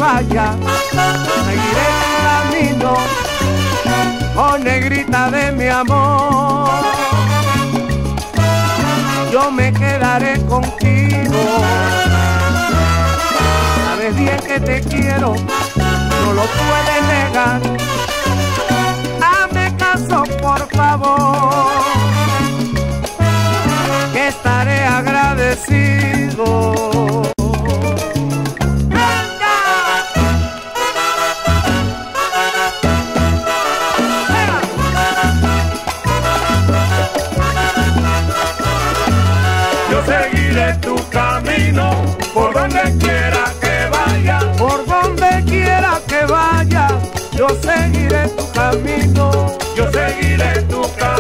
vaya, seguiré tu camino, oh negrita de mi amor. Yo me quedaré contigo, sabes bien que te quiero, no lo puedes negar. Hazme caso por favor, que estaré agradecido. Yo seguiré tu camino, por donde quiera que vaya. Por donde quiera que vaya, yo seguiré tu camino. Yo seguiré tu camino.